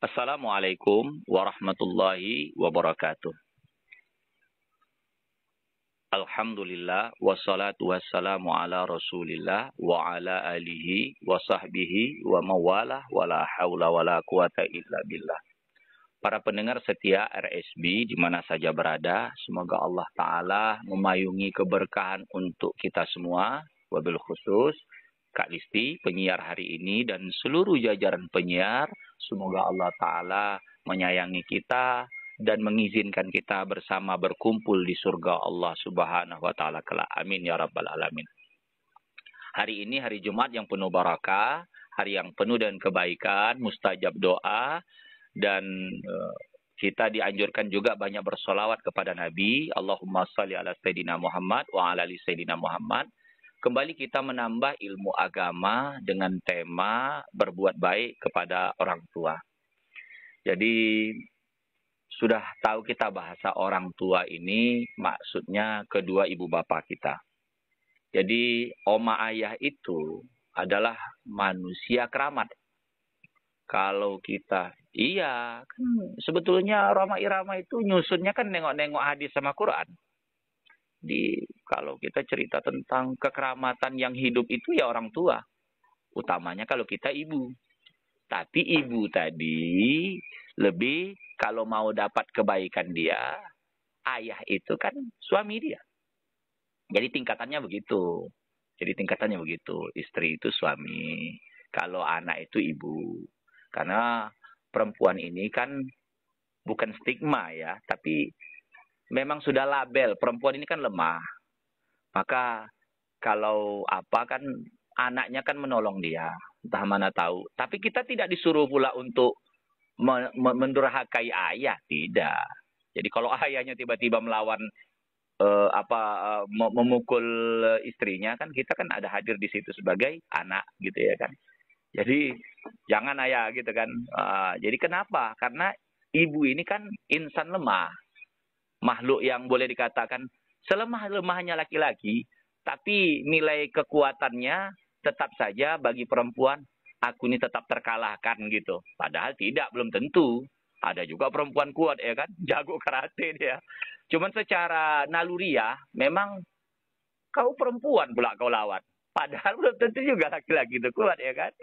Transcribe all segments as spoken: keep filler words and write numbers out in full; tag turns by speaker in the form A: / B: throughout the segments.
A: Assalamualaikum warahmatullahi wabarakatuh. Alhamdulillah wassalatu wassalamu ala Rasulillah wa ala alihi wa sahbihi wa mawalah wala haula wala quwata illa billah. Para pendengar setia R S B di mana saja berada, semoga Allah Ta'ala memayungi keberkahan untuk kita semua, wabil khusus Kak Listi, penyiar hari ini, dan seluruh jajaran penyiar. Semoga Allah Ta'ala menyayangi kita dan mengizinkan kita bersama berkumpul di surga Allah Subhanahu wa Ta'ala kelak. Amin ya rabbal alamin. Hari ini hari Jumat yang penuh barakah, hari yang penuh dengan kebaikan, mustajab doa, dan uh, kita dianjurkan juga banyak bersolawat kepada Nabi. Allahumma salli ala Sayyidina Muhammad wa ala ali Sayyidina Muhammad. Kembali kita menambah ilmu agama dengan tema berbuat baik kepada orang tua. Jadi sudah tahu kita bahasa orang tua ini maksudnya kedua ibu bapak kita. Jadi oma ayah itu adalah manusia keramat. Kalau kita, iya kan sebetulnya Roma Irama itu nyusunnya kan nengok-nengok hadis sama Quran. Di kalau kita cerita tentang kekeramatan yang hidup itu ya orang tua. Utamanya kalau kita ibu. Tapi ibu tadi lebih kalau mau dapat kebaikan dia, ayah itu kan suami dia. Jadi tingkatannya begitu. Jadi tingkatannya begitu. Istri itu suami. Kalau anak itu ibu. Karena perempuan ini kan bukan stigma ya, tapi memang sudah label. Perempuan ini kan lemah. Maka kalau apa kan anaknya kan menolong dia. Entah mana tahu. Tapi kita tidak disuruh pula untuk me me mendurhakai ayah. Tidak. Jadi kalau ayahnya tiba-tiba melawan uh, apa uh, memukul istrinya kan kita kan ada hadir di situ sebagai anak gitu ya kan. Jadi jangan ayah gitu kan. Uh, jadi kenapa? Karena ibu ini kan insan lemah. Makhluk yang boleh dikatakan selemah-lemahnya laki-laki. Tapi nilai kekuatannya tetap saja bagi perempuan. Aku ini tetap terkalahkan gitu. Padahal tidak, belum tentu. Ada juga perempuan kuat ya kan. Jago karate dia. Cuman secara naluriah memang kau perempuan pula kau lawan. Padahal belum tentu juga laki-laki itu kuat ya kan.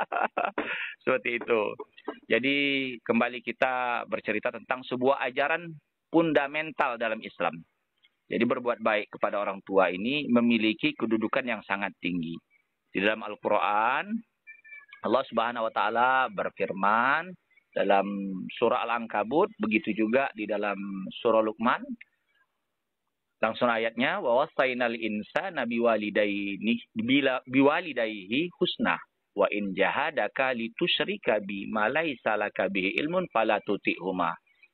A: Seperti itu. Jadi kembali kita bercerita tentang sebuah ajaran fundamental dalam Islam. Jadi berbuat baik kepada orang tua ini memiliki kedudukan yang sangat tinggi. Di dalam Al-Quran, Allah Subhanahu wa Ta'ala berfirman dalam surah Al-Ankabut, begitu juga di dalam surah Luqman. Langsung ayatnya, wa wasainal insana biwalidayni biwalidayhi husna wa in jahadaka litusyrika bi ma laysa laka bihi ilmun fala tuti'huma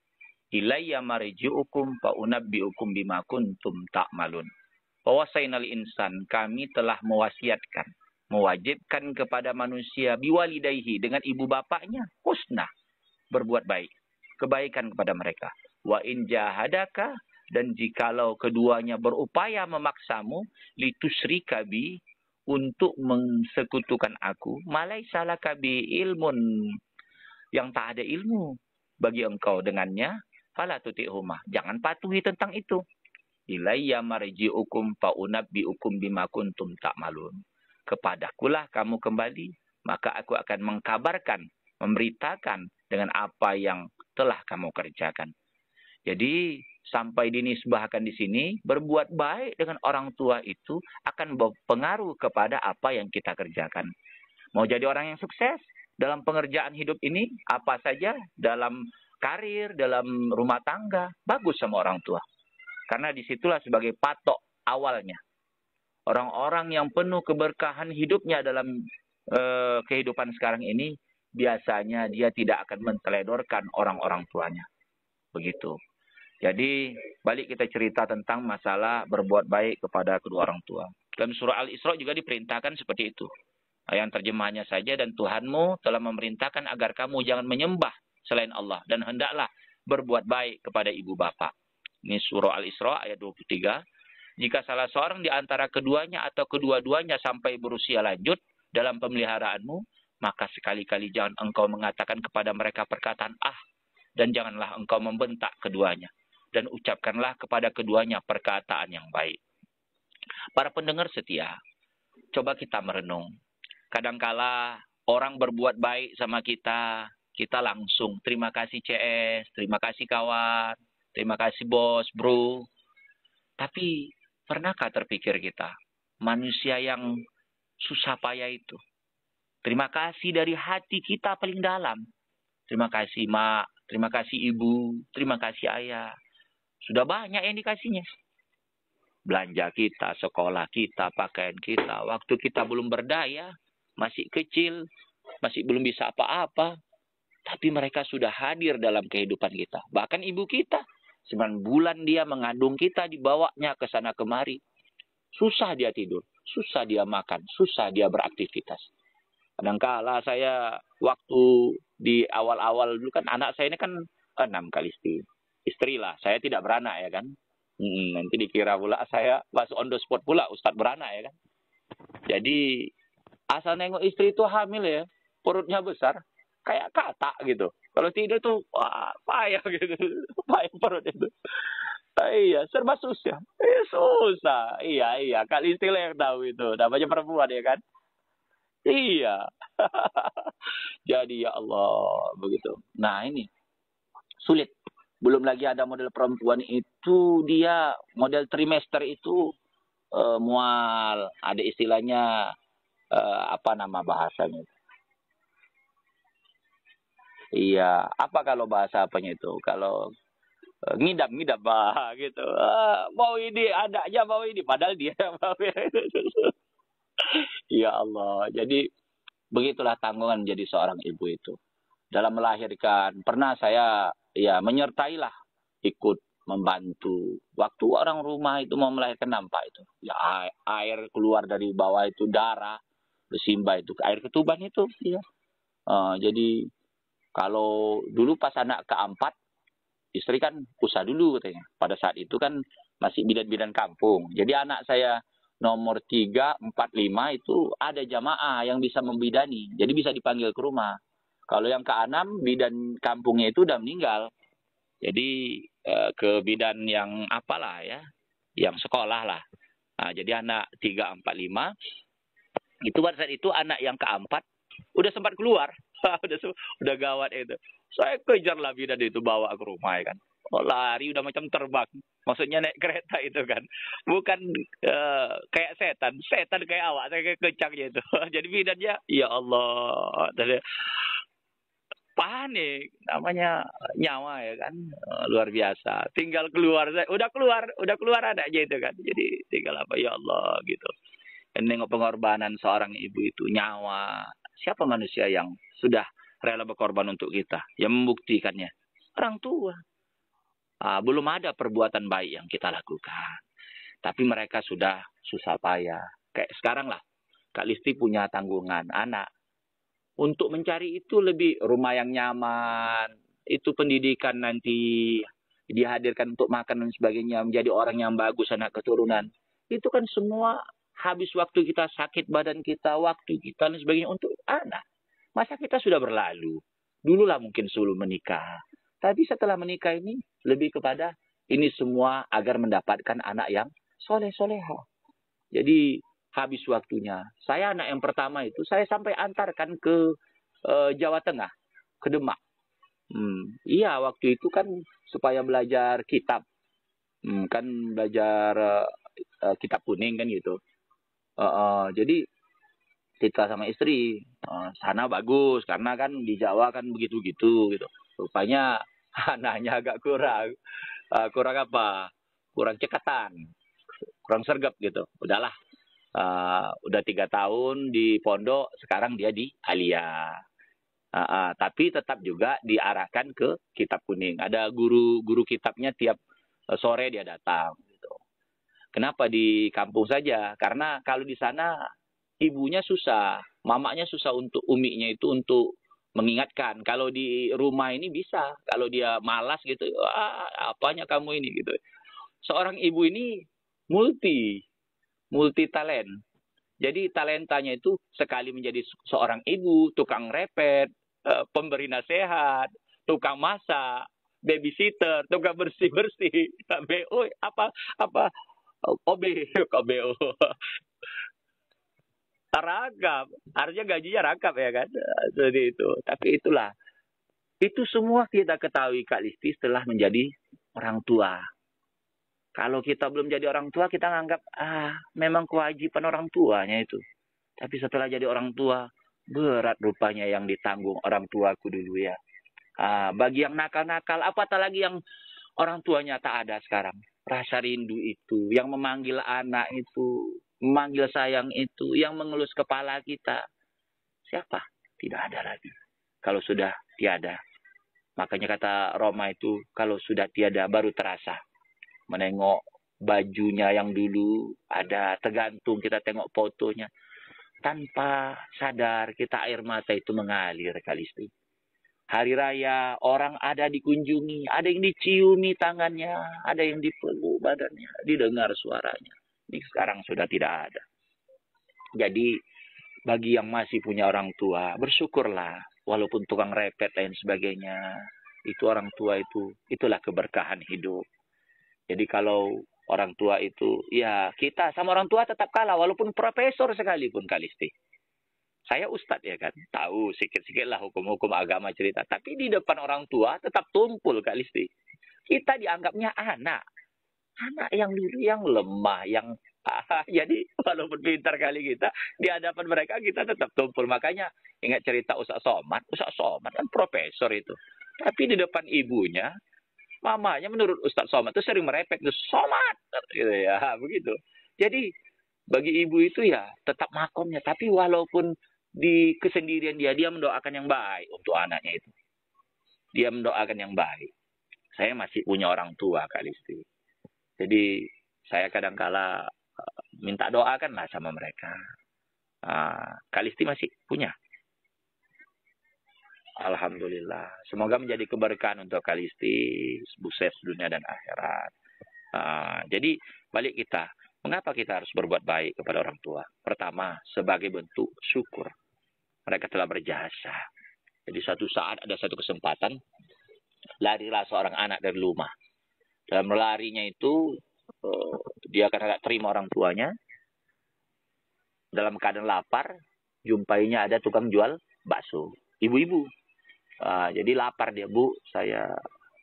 A: ilayya marji'ukum fa unabbi'ukum bima kuntum ta'malun. Wa wasainal insan, kami telah mewasiatkan, mewajibkan kepada manusia biwalidayhi, dengan ibu bapaknya, husna, berbuat baik, kebaikan kepada mereka. Wa in jahadaka, dan jikalau keduanya berupaya memaksamu, litusyrika bi, untuk mensekutukan aku, malaisa laka bi ilmun, yang tak ada ilmu bagi engkau dengannya, fala tuti'huma, jangan patuhi tentang itu. Ilayya marji'ukum fa unabbi'ukum bima kuntum ta'malun. Kepadakulah kamu kembali, maka aku akan mengkabarkan, memberitakan dengan apa yang telah kamu kerjakan. Jadi sampai dinisbahkan di sini, berbuat baik dengan orang tua itu akan berpengaruh kepada apa yang kita kerjakan. Mau jadi orang yang sukses dalam pengerjaan hidup ini, apa saja, dalam karir, dalam rumah tangga, bagus sama orang tua. Karena disitulah sebagai patok awalnya. Orang-orang yang penuh keberkahan hidupnya dalam uh, kehidupan sekarang ini, biasanya dia tidak akan menteledorkan orang-orang tuanya. Begitu. Jadi, balik kita cerita tentang masalah berbuat baik kepada kedua orang tua. Dalam surah Al-Isra juga diperintahkan seperti itu. Yang terjemahnya saja, dan Tuhanmu telah memerintahkan agar kamu jangan menyembah selain Allah. Dan hendaklah berbuat baik kepada ibu bapa. Ini surah Al-Isra ayat dua puluh tiga. Jika salah seorang di antara keduanya atau kedua-duanya sampai berusia lanjut dalam pemeliharaanmu, maka sekali-kali jangan engkau mengatakan kepada mereka perkataan ah, dan janganlah engkau membentak keduanya. Dan ucapkanlah kepada keduanya perkataan yang baik. Para pendengar setia, coba kita merenung. Kadangkala orang berbuat baik sama kita, kita langsung terima kasih C S, terima kasih kawan, terima kasih bos, bro. Tapi pernahkah terpikir kita, manusia yang susah payah itu, terima kasih dari hati kita paling dalam. Terima kasih mak, terima kasih ibu, terima kasih ayah. Sudah banyak yang dikasihnya. Belanja kita, sekolah kita, pakaian kita. Waktu kita belum berdaya, masih kecil, masih belum bisa apa-apa. Tapi mereka sudah hadir dalam kehidupan kita. Bahkan ibu kita, sembilan bulan dia mengandung kita, dibawanya ke sana kemari. Susah dia tidur, susah dia makan, susah dia beraktivitas. Kadangkala saya waktu di awal-awal dulu kan, anak saya ini kan enam kali istri. Istri lah, saya tidak beranak ya kan. Hmm, nanti dikira pula saya masuk on the spot pula, Ustadz beranak ya kan. Jadi asal nengok istri itu hamil ya, perutnya besar, kayak katak gitu. Kalau tidur tuh wah, payah gitu, payah perut itu. Ah, iya, serba susah. Eh, susah. Iya, iya. Kak istilah yang tahu itu. Namanya perempuan ya kan? Iya. Jadi ya Allah, begitu. Nah ini, sulit. Belum lagi ada model perempuan itu, dia model trimester itu uh, mual. Ada istilahnya, uh, apa nama bahasanya? Iya, apa kalau bahasa apanya itu? Kalau uh, ngidap-ngidap, bah, gitu. Uh, mau ini, ada aja mau ini. Padahal dia yang mau. Ya Allah, jadi begitulah tanggungan menjadi seorang ibu itu. Dalam melahirkan, pernah saya ya menyertailah, ikut membantu. Waktu orang rumah itu mau melahirkan nampak itu. Ya air keluar dari bawah itu, darah, bersimbah itu. Air ketuban itu. Ya. Uh, jadi kalau dulu pas anak keempat, istri kan usaha dulu katanya. Pada saat itu kan masih bidan-bidan kampung. Jadi anak saya nomor tiga, empat, lima itu ada jamaah yang bisa membidani. Jadi bisa dipanggil ke rumah. Kalau yang keenam, bidan kampungnya itu udah meninggal. Jadi eh, ke bidan yang apalah ya, yang sekolah lah. Nah, jadi anak tiga, empat, lima, itu pada saat itu anak yang keempat udah sempat keluar. udah, udah gawat itu. Saya kejar lah bidan itu, bawa ke rumah ya kan. Oh, lari udah macam terbang. Maksudnya naik kereta itu kan. Bukan uh, kayak setan. Setan kayak awak. Saya kayak kecangnya itu. Jadi bidannya, ya Allah. Panik. Namanya nyawa ya kan. Uh, luar biasa. Tinggal keluar. Udah keluar. Udah keluar ada aja itu kan. Jadi tinggal apa, ya Allah gitu. Dan nengok pengorbanan seorang ibu itu. Nyawa. Siapa manusia yang sudah rela berkorban untuk kita? Yang membuktikannya? Orang tua. Uh, belum ada perbuatan baik yang kita lakukan. Tapi mereka sudah susah payah. Kayak sekarang lah. Kak Listi punya tanggungan anak. Untuk mencari itu lebih rumah yang nyaman. Itu pendidikan nanti. Dihadirkan untuk makan dan sebagainya. Menjadi orang yang bagus, anak keturunan. Itu kan semua habis waktu kita, sakit badan kita, waktu kita dan sebagainya untuk anak. Masa kita sudah berlalu. Dululah mungkin sebelum menikah. Tapi setelah menikah ini lebih kepada ini semua agar mendapatkan anak yang soleh-soleha. Jadi habis waktunya. Saya anak yang pertama itu saya sampai antarkan ke uh, Jawa Tengah, ke Demak. Hmm, iya waktu itu kan supaya belajar kitab. Hmm, kan belajar uh, uh, kitab kuning kan gitu. Uh, uh, jadi kita sama istri uh, sana bagus karena kan di Jawa kan begitu-gitu gitu. Rupanya anaknya agak kurang. Uh, kurang apa? Kurang cekatan. Kurang sergap gitu. Udahlah. Uh, udah tiga tahun di pondok. Sekarang dia di Alia. Uh, uh, tapi tetap juga diarahkan ke kitab kuning. Ada guru-guru kitabnya tiap uh, sore dia datang. Gitu. Kenapa di kampung saja? Karena kalau di sana ibunya susah. Mamanya susah untuk uminya itu untuk mengingatkan. Kalau di rumah ini bisa. Kalau dia malas gitu, ah, apanya kamu ini gitu. Seorang ibu ini multi, multi talent. Jadi talentanya itu sekali menjadi seorang ibu, tukang repet, uh, pemberi nasihat, tukang masak, babysitter, tukang bersih-bersih, B O, apa apa O B, O B O. Ragam, harusnya gajinya ragam ya kan, seperti itu. Tapi itulah, itu semua kita ketahui Kak Listi setelah menjadi orang tua. Kalau kita belum jadi orang tua, kita nganggap, ah, memang kewajiban orang tuanya itu. Tapi setelah jadi orang tua, berat rupanya yang ditanggung orang tuaku dulu ya. Ah, bagi yang nakal-nakal, apatah lagi yang orang tuanya tak ada sekarang. Rasa rindu itu, yang memanggil anak itu, memanggil sayang itu, yang mengelus kepala kita. Siapa? Tidak ada lagi. Kalau sudah tiada. Makanya kata Roma itu, kalau sudah tiada baru terasa. Menengok bajunya yang dulu ada, tergantung kita tengok fotonya. Tanpa sadar kita air mata itu mengalir Kalisti. Hari raya orang ada dikunjungi, ada yang diciumi tangannya, ada yang dipeluk badannya, didengar suaranya. Ini sekarang sudah tidak ada. Jadi bagi yang masih punya orang tua, bersyukurlah. Walaupun tukang repet dan sebagainya, itu orang tua itu, itulah keberkahan hidup. Jadi kalau orang tua itu, ya kita sama orang tua tetap kalah, walaupun profesor sekalipun Kalisti. Saya ustadz ya kan, tahu sikit-sikit lah hukum-hukum agama cerita. Tapi di depan orang tua tetap tumpul Kalisti. Kita dianggapnya anak. Anak yang dulu yang lemah, yang ah, jadi walaupun pintar kali kita, di hadapan mereka kita tetap tumpul. Makanya ingat cerita Ustaz Somad. Ustaz Somad kan profesor itu. Tapi di depan ibunya, mamanya menurut Ustaz Somad itu sering merepek tuh Somad gitu ya, begitu. Jadi bagi ibu itu ya tetap makomnya, tapi walaupun di kesendirian dia, dia mendoakan yang baik untuk anaknya itu. Dia mendoakan yang baik. Saya masih punya orang tua Kalisti. Jadi saya kadangkala uh, minta doakanlah sama mereka. Uh, Kalisti masih punya. Alhamdulillah. Semoga menjadi keberkahan untuk Kalisti, sukses dunia dan akhirat. Uh, jadi balik kita, mengapa kita harus berbuat baik kepada orang tua? Pertama, sebagai bentuk syukur. Mereka telah berjasa. Jadi suatu saat ada satu kesempatan, larilah seorang anak dari rumah. Dalam larinya itu, uh, dia akan terima orang tuanya. Dalam keadaan lapar, jumpainya ada tukang jual bakso. Ibu-ibu. Uh, jadi lapar dia, Bu, saya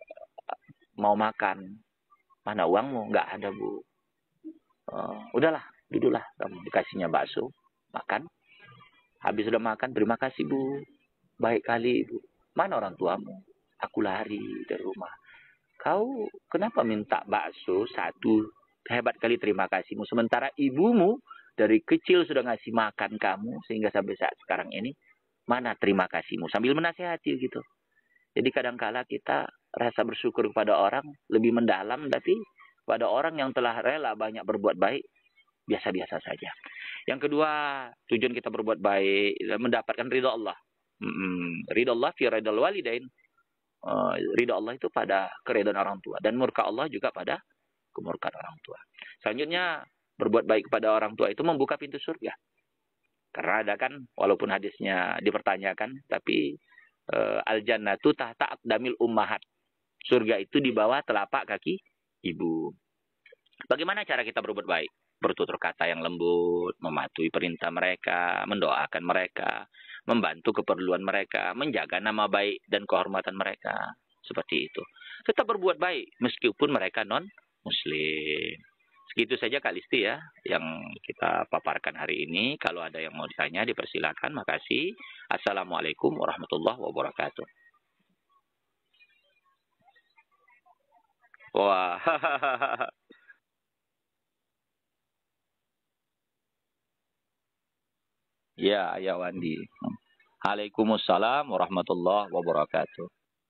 A: mau makan. Mana uangmu? Nggak ada, Bu. Uh, udahlah, duduklah. Kamu dikasihnya bakso. Makan. Habis sudah makan, terima kasih, Bu. Baik kali, Ibu. Mana orang tuamu? Aku lari dari rumah. Kau kenapa minta bakso satu? Hebat kali terima kasihmu. Sementara ibumu dari kecil sudah ngasih makan kamu sehingga sampai saat sekarang ini. Mana terima kasihmu? Sambil menasihati gitu. Jadi kadangkala kita rasa bersyukur kepada orang lebih mendalam. Tapi pada orang yang telah rela banyak berbuat baik, biasa-biasa saja. Yang kedua, tujuan kita berbuat baik, mendapatkan ridha Allah. Hmm, ridha Allah fi ridhal walidain. Uh, ridha Allah itu pada keridhaan orang tua. Dan murka Allah juga pada kemurkaan orang tua. Selanjutnya, berbuat baik kepada orang tua itu membuka pintu surga. Karena ada kan, walaupun hadisnya dipertanyakan, tapi uh, al-jannatu tahta aqdamil ummahat. Surga itu di bawah telapak kaki ibu. Bagaimana cara kita berbuat baik? Bertutur kata yang lembut, mematuhi perintah mereka, mendoakan mereka, membantu keperluan mereka, menjaga nama baik dan kehormatan mereka. Seperti itu. Tetap berbuat baik meskipun mereka non-muslim. Segitu saja Kak Listi ya yang kita paparkan hari ini. Kalau ada yang mau ditanya dipersilakan. Makasih. Assalamualaikum warahmatullahi wabarakatuh. Wah. Ya, ya Wandi. Waalaikumsalam warahmatullahi wabarakatuh.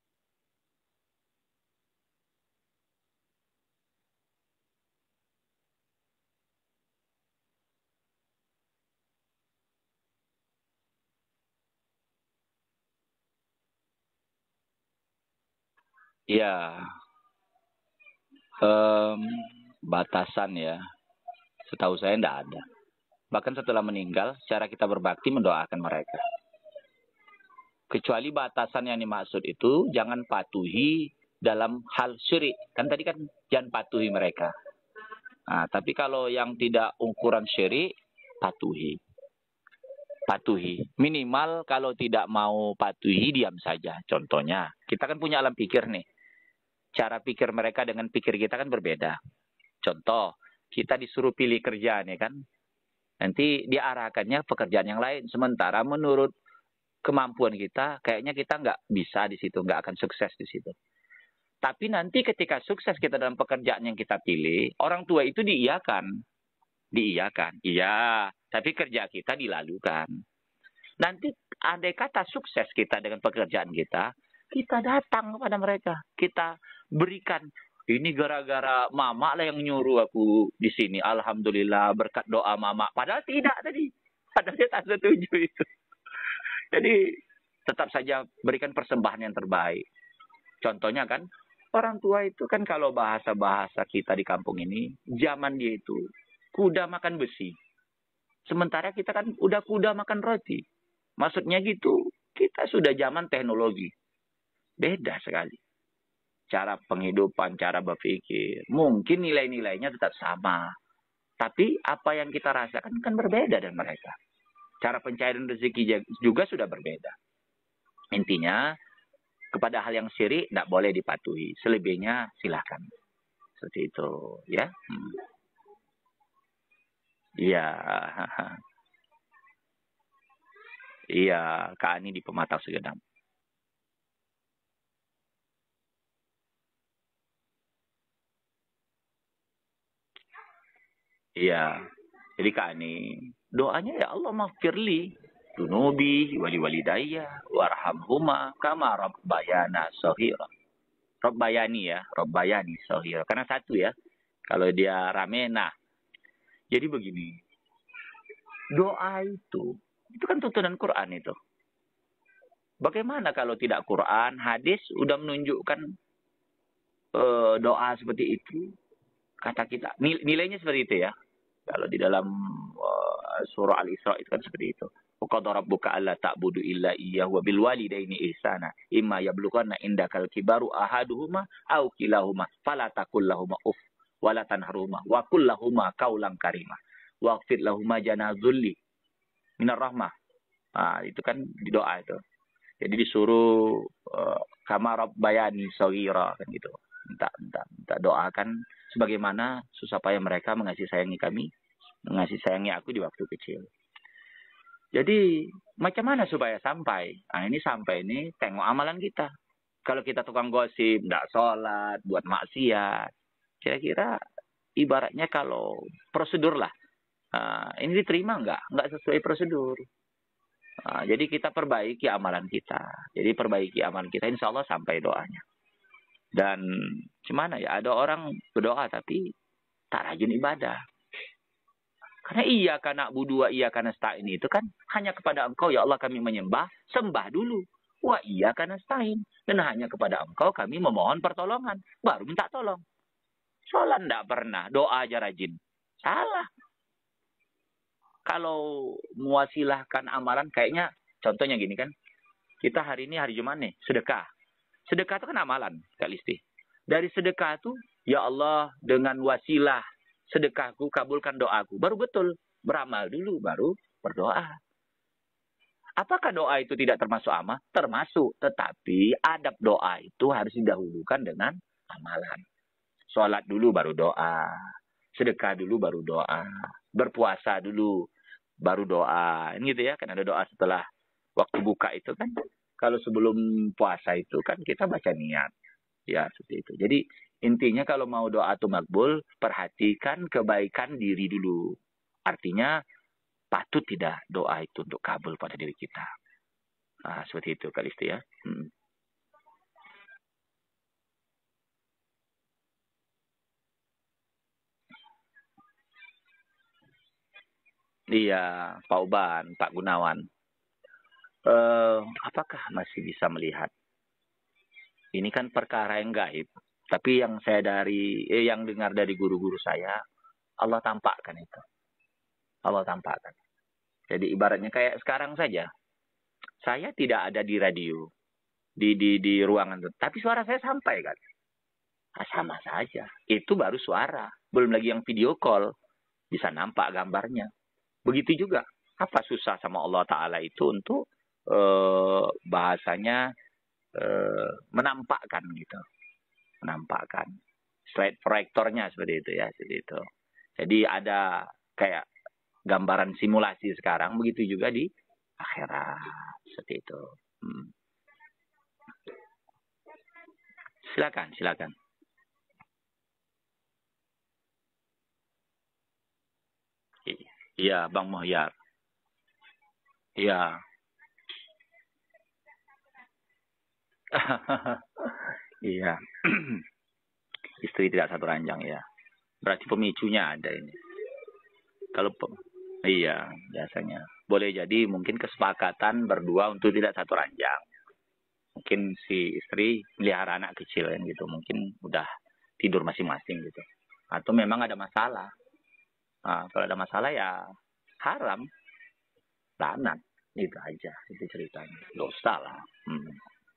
A: Ya, um, batasan ya. Setahu saya tidak ada. Bahkan setelah meninggal, cara kita berbakti mendoakan mereka. Kecuali batasan yang dimaksud itu, jangan patuhi dalam hal syirik. Kan tadi kan jangan patuhi mereka. Nah, tapi kalau yang tidak ukuran syirik, patuhi. Patuhi. Minimal kalau tidak mau patuhi, diam saja. Contohnya, kita kan punya alam pikir nih. Cara pikir mereka dengan pikir kita kan berbeda. Contoh, kita disuruh pilih kerjaan ya kan. Nanti diarahkannya pekerjaan yang lain. Sementara menurut kemampuan kita, kayaknya kita nggak bisa di situ, nggak akan sukses di situ. Tapi nanti ketika sukses kita dalam pekerjaan yang kita pilih, orang tua itu diiyakan. Diiyakan. Iya, tapi kerja kita dilalukan. Nanti andai kata sukses kita dengan pekerjaan kita, kita datang kepada mereka. Kita berikan. Ini gara-gara mama lah yang nyuruh aku di sini. Alhamdulillah berkat doa mama. Padahal tidak tadi. Padahal dia tak setuju itu. Jadi tetap saja berikan persembahan yang terbaik. Contohnya kan, orang tua itu kan kalau bahasa-bahasa kita di kampung ini, zaman dia itu kuda makan besi. Sementara kita kan udah kuda makan roti. Maksudnya gitu, kita sudah zaman teknologi. Beda sekali. Cara penghidupan, cara berpikir. Mungkin nilai-nilainya tetap sama. Tapi apa yang kita rasakan kan berbeda dengan mereka. Cara pencairan rezeki juga sudah berbeda. Intinya, kepada hal yang syirik tidak boleh dipatuhi. Selebihnya silakan. Seperti itu, ya. Hmm. Iya. Iya, Kak Ani di Pematang Segedang. Iya. Jadi Kak Ani, doanya ya Allah maghfirli dunubi wali walidayya warhamhuma kama rabbayana shaghira. Rabbayani ya, Rabbayani shaghira. Karena satu ya. Kalau dia rame, nah. Jadi begini. Doa itu, itu kan tuntunan Quran itu. Bagaimana kalau tidak Quran, hadis udah menunjukkan uh, doa seperti itu? Kata kita, nilainya seperti itu ya. Kalau di dalam uh, surah Al-Isra itu kan seperti itu. Qadara rabbuka alla ta'budu illa iyyahu wa bil walidaini ihsana. Imma yablughanna indakal kibaru ahaduhuma aw kilahuma fala taqul lahumu uff wa la tanharhuma wa qul lahumu qaulan karima. Waqfid lahuma janazulli minar rahmah. Nah, itu kan di doa itu. Jadi disuruh uh, kama rabbayani shaghira kan gitu. Minta, minta, minta doakan sebagaimana supaya mereka mengasihi sayangi kami, mengasihi sayangi aku di waktu kecil. Jadi macam mana supaya sampai? Nah ini sampai ini tengok amalan kita. Kalau kita tukang gosip, tidak sholat, buat maksiat, kira-kira ibaratnya kalau prosedur lah. Uh, ini diterima nggak? Nggak sesuai prosedur. Uh, jadi kita perbaiki amalan kita. Jadi perbaiki amalan kita, insya Allah sampai doanya. Dan gimana ya? Ada orang berdoa tapi tak rajin ibadah. Karena iya karena budua iya karena stain itu kan hanya kepada Engkau ya Allah kami menyembah, sembah dulu. Wah iya karena stain. Dan hanya kepada Engkau kami memohon pertolongan. Baru minta tolong. Sholat tidak pernah, doa aja rajin. Salah. Kalau mewasilahkan amalan kayaknya contohnya gini kan. Kita hari ini hari Jumat nih, sedekah. Sedekah itu kan amalan, Kak Listi. Dari sedekah itu, ya Allah dengan wasilah sedekahku kabulkan doaku. Baru betul. Beramal dulu, baru berdoa. Apakah doa itu tidak termasuk amal? Termasuk. Tetapi adab doa itu harus didahulukan dengan amalan. Sholat dulu baru doa. Sedekah dulu baru doa. Berpuasa dulu baru doa. Ini gitu ya, kan ada doa setelah waktu buka itu kan. Kalau sebelum puasa itu kan kita baca niat. Ya, seperti itu. Jadi intinya kalau mau doa itu makbul, perhatikan kebaikan diri dulu. Artinya patut tidak doa itu untuk kabul pada diri kita. Nah, seperti itu Kak Listi ya. Hmm. Iya, Pak Uban, Pak Gunawan. Uh, apakah masih bisa melihat? Ini kan perkara yang gaib. Tapi yang saya dari, eh, yang dengar dari guru-guru saya, Allah tampakkan itu. Allah tampakkan. Jadi ibaratnya kayak sekarang saja. Saya tidak ada di radio, di di di ruangan, tapi suara saya sampai kan. Nah, sama saja. Itu baru suara. Belum lagi yang video call. Bisa nampak gambarnya. Begitu juga. Apa susah sama Allah Ta'ala itu untuk eh, bahasanya eh, menampakkan gitu. Menampakkan. Slide proyektornya seperti itu ya. Seperti itu. Jadi ada kayak gambaran simulasi sekarang. Begitu juga di akhirat. Seperti itu. Hmm. Silakan, silakan. Iya, Bang Mohyar. Iya. Iya. Istri tidak satu ranjang ya. Berarti pemicunya ada ini. Kalau pem iya, biasanya. Boleh jadi mungkin kesepakatan berdua untuk tidak satu ranjang. Mungkin si istri melihara anak kecil kan gitu. Mungkin udah tidur masing-masing gitu. Atau memang ada masalah. Nah, kalau ada masalah ya haram. Lanat. Itu aja. Itu ceritanya. Dosa lah. Hmm.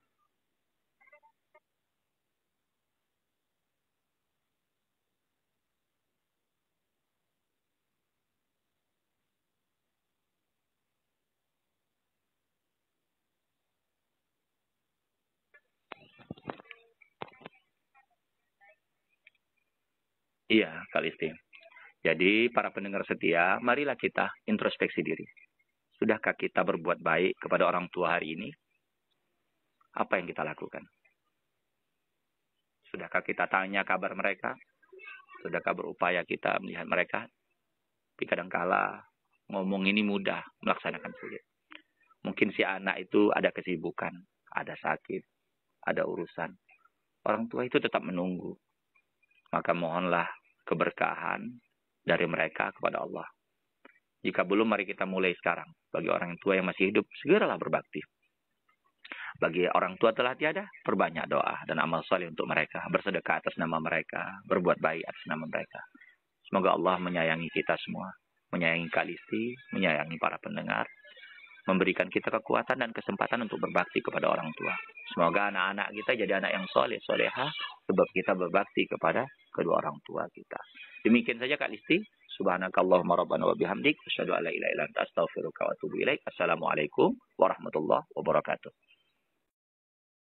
A: Iya, Kalisti. Jadi para pendengar setia, marilah kita introspeksi diri. Sudahkah kita berbuat baik kepada orang tua hari ini? Apa yang kita lakukan? Sudahkah kita tanya kabar mereka? Sudahkah berupaya kita melihat mereka? Tapi kadangkala ngomong ini mudah, melaksanakan sulit. Mungkin si anak itu ada kesibukan, ada sakit, ada urusan. Orang tua itu tetap menunggu. Maka mohonlah keberkahan dari mereka kepada Allah. Jika belum, mari kita mulai sekarang. Bagi orang tua yang masih hidup, segeralah berbakti. Bagi orang tua telah tiada, perbanyak doa dan amal soleh untuk mereka. Bersedekah atas nama mereka, berbuat baik atas nama mereka. Semoga Allah menyayangi kita semua. Menyayangi Kalisti, menyayangi para pendengar. Memberikan kita kekuatan dan kesempatan untuk berbakti kepada orang tua. Semoga anak-anak kita jadi anak yang soleh, soleha. Sebab kita berbakti kepada kedua orang tua kita. Demikian saja Kak Listi. Subhanakallahumma rabbana wa bihamdik. Asyhadu an la ilaha illa anta astaghfiruka wa atubu ilaik. Assalamualaikum warahmatullahi wabarakatuh.